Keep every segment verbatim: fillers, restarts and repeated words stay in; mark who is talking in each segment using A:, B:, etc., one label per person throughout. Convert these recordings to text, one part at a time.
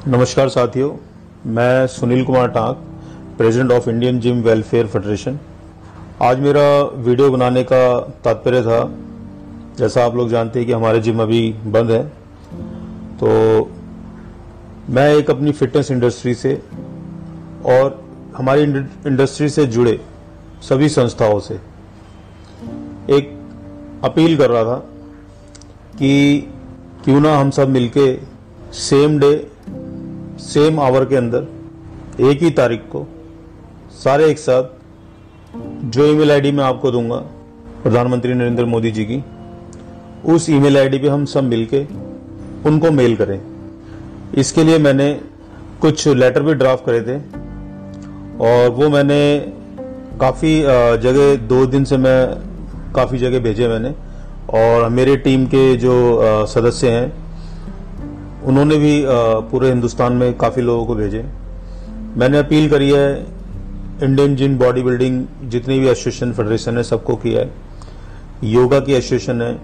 A: नमस्कार साथियों, मैं Sunil Kumar Tank, president of Indian gym welfare federation. आज मेरा वीडियो बनाने का तात्पर्य था, जैसा आप लोग जानते हैं कि हमारे जिम अभी बंद है, तो मैं एक अपनी फिटनेस इंडस्ट्री से और हमारी इंडस्ट्री से जुड़े सभी संस्थाओं से एक अपील कर रहा था कि क्यों ना हम सब मिलके सेम डे सेम आवर के अंदर एक ही तारीख को सारे एक साथ जो ईमेल आईडी मैं आपको दूंगा प्रधानमंत्री नरेंद्र मोदी जी की, उस ईमेल आईडी पे हम सब मिलके उनको मेल करें। इसके लिए मैंने कुछ लेटर भी ड्राफ्ट करे थे और वो मैंने काफ़ी जगह दो दिन से मैं काफ़ी जगह भेजे मैंने, और मेरे टीम के जो सदस्य हैं उन्होंने भी पूरे हिंदुस्तान में काफ़ी लोगों को भेजे। मैंने अपील करी है इंडियन जिम बॉडी बिल्डिंग जितनी भी एसोसिएशन फेडरेशन है सबको किया है, योगा की एसोसिएशन है,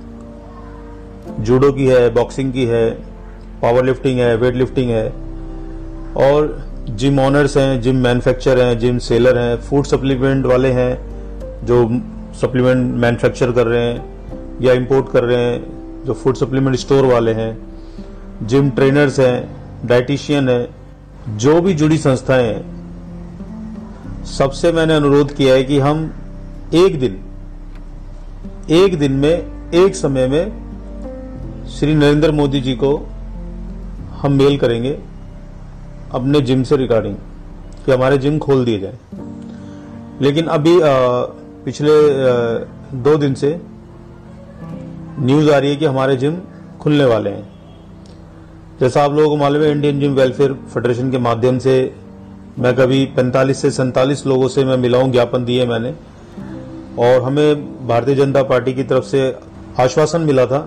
A: जूडो की है, बॉक्सिंग की है, पावर लिफ्टिंग है, वेट लिफ्टिंग है, और जिम ऑनर्स हैं, जिम मैन्युफैक्चर हैं, जिम सेलर हैं, फूड सप्लीमेंट वाले हैं जो सप्लीमेंट मैन्युफैक्चर कर रहे हैं या इंपोर्ट कर रहे हैं, जो फूड सप्लीमेंट स्टोर वाले हैं, जिम ट्रेनर्स हैं, डाइटिशियन है, जो भी जुड़ी संस्थाएं हैं, सबसे मैंने अनुरोध किया है कि हम एक दिन एक दिन में एक समय में श्री नरेंद्र मोदी जी को हम मेल करेंगे अपने जिम से रिगार्डिंग कि हमारे जिम खोल दिए जाए। लेकिन अभी आ, पिछले आ, दो दिन से न्यूज आ रही है कि हमारे जिम खुलने वाले हैं। जैसा आप लोगों को मालूम है, इंडियन जिम वेलफेयर फेडरेशन के माध्यम से मैं कभी पैंतालीस से सैंतालीस लोगों से मैं मिला हूं, ज्ञापन दिए मैंने, और हमें भारतीय जनता पार्टी की तरफ से आश्वासन मिला था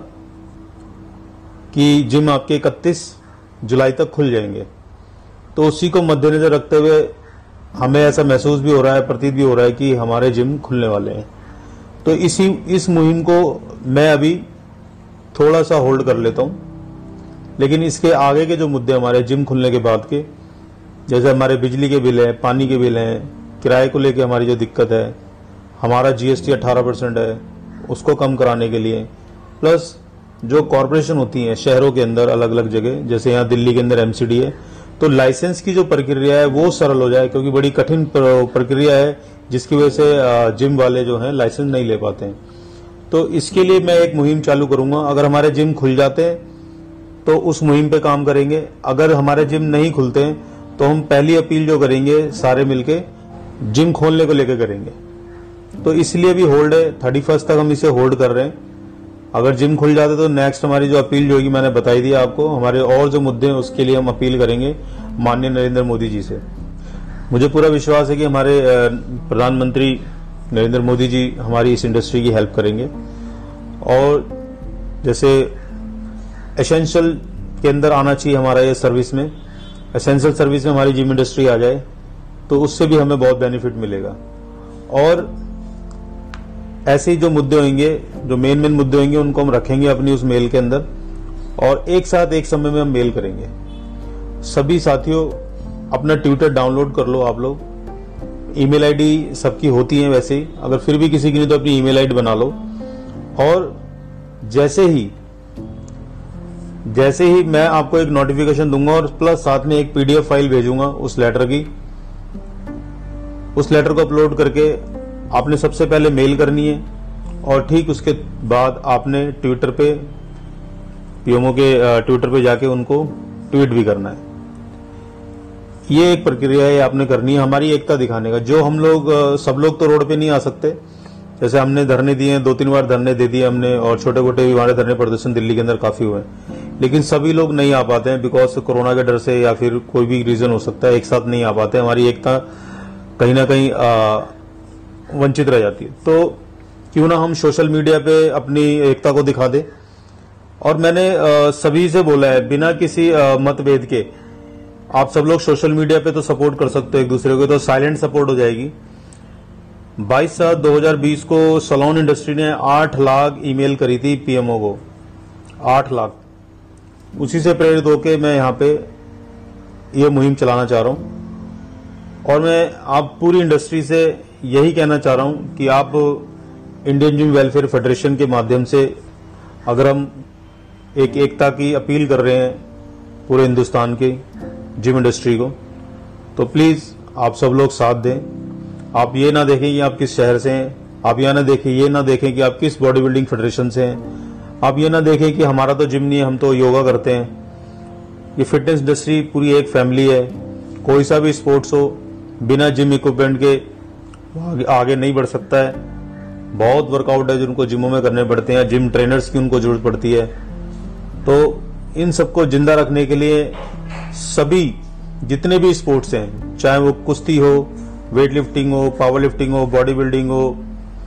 A: कि जिम आपके इकतीस जुलाई तक खुल जाएंगे। तो उसी को मद्देनजर रखते हुए हमें ऐसा महसूस भी हो रहा है, प्रतीत भी हो रहा है कि हमारे जिम खुलने वाले हैं। तो इसी इस मुहिम को मैं अभी थोड़ा सा होल्ड कर लेता हूं, लेकिन इसके आगे के जो मुद्दे हमारे जिम खुलने के बाद के, जैसे हमारे बिजली के बिल हैं, पानी के बिल हैं, किराए को लेके हमारी जो दिक्कत है, हमारा जीएसटी अठारह परसेंट है, उसको कम कराने के लिए, प्लस जो कॉरपोरेशन होती हैं शहरों के अंदर अलग अलग जगह, जैसे यहाँ दिल्ली के अंदर एमसीडी है, तो लाइसेंस की जो प्रक्रिया है वो सरल हो जाए, क्योंकि बड़ी कठिन प्रक्रिया है जिसकी वजह से जिम वाले जो हैं लाइसेंस नहीं ले पाते हैं। तो इसके लिए मैं एक मुहिम चालू करूंगा। अगर हमारे जिम खुल जाते हैं तो उस मुहिम पे काम करेंगे, अगर हमारे जिम नहीं खुलते हैं तो हम पहली अपील जो करेंगे सारे मिलके जिम खोलने को लेकर करेंगे। तो इसलिए भी होल्ड है, थर्टी फर्स्ट तक हम इसे होल्ड कर रहे हैं। अगर जिम खुल जाते तो नेक्स्ट हमारी जो अपील जो होगी मैंने बताई दी आपको, हमारे और जो मुद्दे हैं उसके लिए हम अपील करेंगे माननीय नरेंद्र मोदी जी से। मुझे पूरा विश्वास है कि हमारे प्रधानमंत्री नरेंद्र मोदी जी हमारी इस इंडस्ट्री की हेल्प करेंगे, और जैसे एसेंशियल के अंदर आना चाहिए हमारा ये सर्विस में, एसेंशियल सर्विस में हमारी जिम इंडस्ट्री आ जाए तो उससे भी हमें बहुत बेनिफिट मिलेगा। और ऐसे ही जो मुद्दे होंगे, जो मेन मेन मुद्दे होंगे, उनको हम रखेंगे अपनी उस मेल के अंदर, और एक साथ एक समय में हम मेल करेंगे। सभी साथियों अपना ट्विटर डाउनलोड कर लो आप लोग, ईमेल आईडी सबकी होती है वैसे ही, अगर फिर भी किसी की नहीं तो अपनी ईमेल आईडी बना लो, और जैसे ही जैसे ही मैं आपको एक नोटिफिकेशन दूंगा और प्लस साथ में एक पीडीएफ फाइल भेजूंगा उस लेटर की, उस लेटर को अपलोड करके आपने सबसे पहले मेल करनी है, और ठीक उसके बाद आपने ट्विटर पे, पीएमओ के ट्विटर पे जाके उनको ट्वीट भी करना है। ये एक प्रक्रिया है आपने करनी है हमारी एकता दिखाने का। जो हम लोग सब लोग तो रोड पे नहीं आ सकते, जैसे हमने धरने दिए, दो तीन बार धरने दे दिए हमने, और छोटे मोटे भी हमारे धरने प्रदर्शन दिल्ली के अंदर काफी हुए, लेकिन सभी लोग नहीं आ पाते हैं बिकॉज कोरोना के डर से या फिर कोई भी रीजन हो सकता है, एक साथ नहीं आ पाते। हमारी एकता कहीं ना कहीं वंचित रह जाती है। तो क्यों ना हम सोशल मीडिया पे अपनी एकता को दिखा दे। और मैंने आ, सभी से बोला है, बिना किसी मतभेद के आप सब लोग सोशल मीडिया पे तो सपोर्ट कर सकते हो एक दूसरे को, तो साइलेंट सपोर्ट हो जाएगी। बाईस सात दो हजार बीस को सलोन इंडस्ट्री ने आठ लाख ईमेल करी थी पीएमओ को, आठ लाख। उसी से प्रेरित होकर मैं यहाँ पे ये मुहिम चलाना चाह रहा हूँ। और मैं आप पूरी इंडस्ट्री से यही कहना चाह रहा हूँ कि आप इंडियन जिम वेलफेयर फेडरेशन के माध्यम से अगर हम एक एकता की अपील कर रहे हैं पूरे हिंदुस्तान के जिम इंडस्ट्री को, तो प्लीज़ आप सब लोग साथ दें। आप ये ना देखें कि आप किस शहर से हैं, आप यह ना देखें ये ना देखें कि आप किस बॉडी बिल्डिंग फेडरेशन से हैं, आप ये ना देखें कि हमारा तो जिम नहीं है, हम तो योगा करते हैं। ये फिटनेस इंडस्ट्री पूरी एक फैमिली है। कोई सा भी स्पोर्ट्स हो, बिना जिम इक्विपमेंट के आगे, आगे नहीं बढ़ सकता है। बहुत वर्कआउट है जिनको जिमों में करने पड़ते हैं, जिम ट्रेनर्स की उनको जरूरत पड़ती है। तो इन सबको जिंदा रखने के लिए सभी जितने भी स्पोर्ट्स हैं, चाहे वो कुश्ती हो, वेट लिफ्टिंग हो, पावर लिफ्टिंग हो, बॉडी बिल्डिंग हो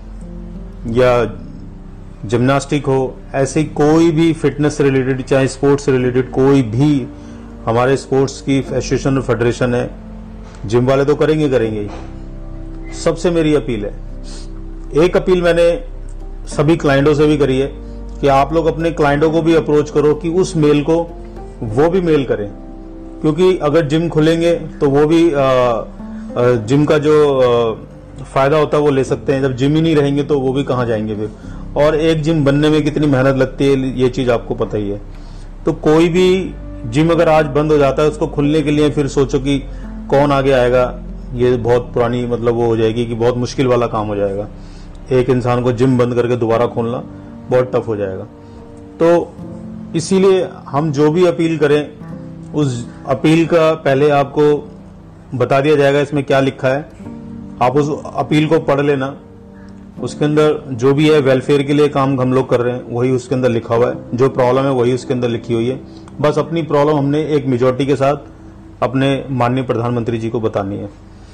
A: या जिम्नास्टिक हो, ऐसी कोई भी फिटनेस से रिलेटेड, चाहे स्पोर्ट्स से रिलेटेड कोई भी हमारे स्पोर्ट्स की एसोसिएशन और फेडरेशन है, जिम वाले तो करेंगे करेंगे ही। सबसे मेरी अपील है, एक अपील मैंने सभी क्लाइंटों से भी करी है कि आप लोग अपने क्लाइंटों को भी अप्रोच करो कि उस मेल को वो भी मेल करें, क्योंकि अगर जिम खुलेंगे तो वो भी आ, आ, जिम का जो आ, फायदा होता है वो ले सकते हैं। जब जिम ही नहीं रहेंगे तो वो भी कहाँ जाएंगे फिर। और एक जिम बनने में कितनी मेहनत लगती है ये चीज आपको पता ही है। तो कोई भी जिम अगर आज बंद हो जाता है, उसको खुलने के लिए फिर सोचो कि कौन आगे आएगा, ये बहुत पुरानी मतलब वो हो जाएगी कि बहुत मुश्किल वाला काम हो जाएगा। एक इंसान को जिम बंद करके दोबारा खोलना बहुत टफ हो जाएगा। तो इसीलिए हम जो भी अपील करें, उस अपील का पहले आपको बता दिया जाएगा इसमें क्या लिखा है। आप उस अपील को पढ़ लेना, उसके अंदर जो भी है वेलफेयर के लिए काम हम लोग कर रहे हैं वही उसके अंदर लिखा हुआ है, जो प्रॉब्लम है वही उसके अंदर लिखी हुई है। बस अपनी प्रॉब्लम हमने एक मेजॉरिटी के साथ अपने माननीय प्रधानमंत्री जी को बतानी है।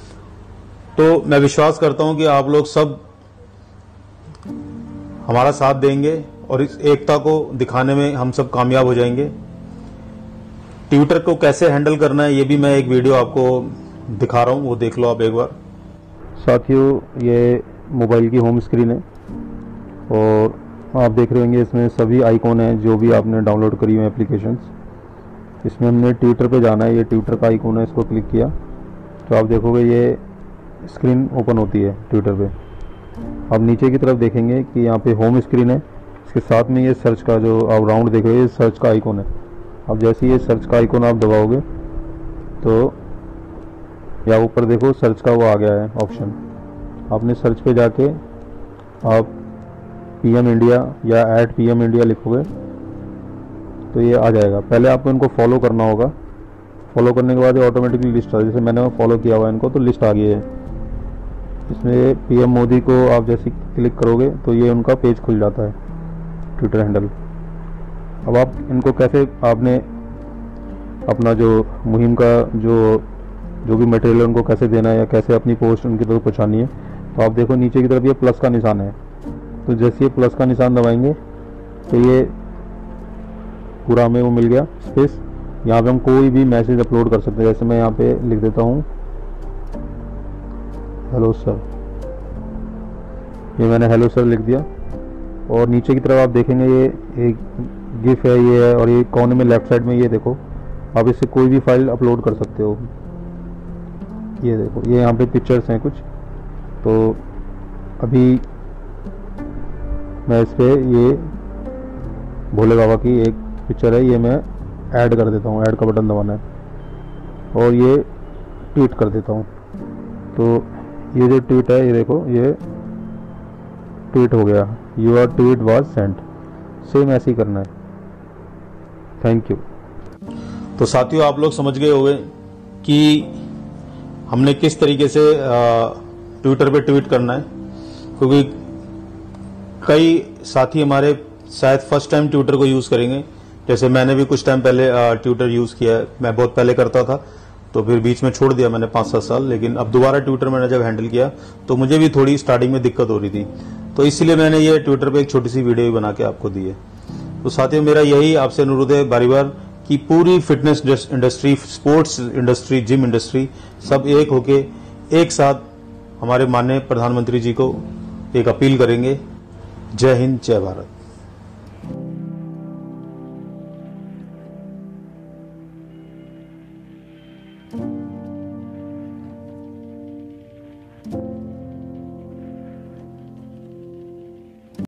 A: तो मैं विश्वास करता हूं कि आप लोग सब हमारा साथ देंगे और इस एकता को दिखाने में हम सब कामयाब हो जाएंगे। ट्विटर को कैसे हैंडल करना है ये भी मैं एक वीडियो आपको दिखा रहा हूं, वो देख लो आप एक बार। साथियों, ये मोबाइल की होम स्क्रीन है और आप देख रहे होंगे इसमें सभी आइकॉन हैं जो भी आपने डाउनलोड करी हुई एप्लीकेशंस। इसमें हमने ट्विटर पे जाना है, ये ट्विटर का आइकॉन है, इसको क्लिक किया तो आप देखोगे ये स्क्रीन ओपन होती है ट्विटर पे। आप नीचे की तरफ देखेंगे कि यहाँ पे होम स्क्रीन है, इसके साथ में ये सर्च का जो आप राउंड देख रहे हो ये सर्च का आइकॉन है। अब जैसे ये सर्च का आइकॉन आप दबाओगे तो या ऊपर देखो सर्च का वो आ गया है ऑप्शन। आपने सर्च पे जाके आप पीएम इंडिया या ऐट पीएम इंडिया लिखोगे तो ये आ जाएगा। पहले आपको इनको फॉलो करना होगा, फॉलो करने के बाद ये ऑटोमेटिकली लिस्ट आ जाए। जैसे मैंने फॉलो किया हुआ है इनको तो लिस्ट आ गई है। इसमें पीएम मोदी को आप जैसे क्लिक करोगे तो ये उनका पेज खुल जाता है, ट्विटर हैंडल। अब आप इनको कैसे आपने अपना जो मुहिम का जो जो भी मटेरियल है उनको कैसे देना है या कैसे अपनी पोस्ट उनकी तरफ पहुँचानी है, तो आप देखो नीचे की तरफ ये प्लस का निशान है। तो जैसे ये प्लस का निशान दबाएंगे तो ये पूरा हमें वो मिल गया स्पेस। यहाँ पे हम कोई भी मैसेज अपलोड कर सकते हैं। जैसे मैं यहाँ पे लिख देता हूँ हेलो सर, ये मैंने हेलो सर लिख दिया। और नीचे की तरफ आप देखेंगे ये एक गिफ है ये है, और ये कोने में लेफ्ट साइड में ये देखो आप इससे कोई भी फाइल अपलोड कर सकते हो। ये देखो ये यहाँ पे पिक्चर्स हैं कुछ, तो अभी मैं इस पे ये भोले बाबा की एक पिक्चर है, ये मैं ऐड कर देता हूँ। ऐड का बटन दबाना है और ये ट्वीट कर देता हूँ। तो ये जो ट्वीट है ये देखो ये ट्वीट हो गया, your tweet was sent. Same ऐसे ही करना है। Thank you. तो साथियों, आप लोग समझ गए होंगे कि हमने किस तरीके से ट्विटर पे ट्वीट करना है, क्योंकि कई साथी हमारे शायद फर्स्ट टाइम ट्विटर को यूज करेंगे। जैसे मैंने भी कुछ टाइम पहले ट्विटर यूज किया है, मैं बहुत पहले करता था तो फिर बीच में छोड़ दिया मैंने पाँच सात साल, लेकिन अब दोबारा ट्विटर मैंने जब हैंडल किया तो मुझे भी थोड़ी स्टार्टिंग में दिक्कत हो रही थी, तो इसलिए मैंने ये ट्विटर पे एक छोटी सी वीडियो भी बना के आपको दी है। तो साथियों, मेरा यही आपसे अनुरोध है बारी बार कि पूरी fitness industry, sports industry, gym industry सब एक होके एक साथ हमारे माननीय प्रधानमंत्री जी को एक अपील करेंगे। जय हिंद, जय भारत।
B: हैं।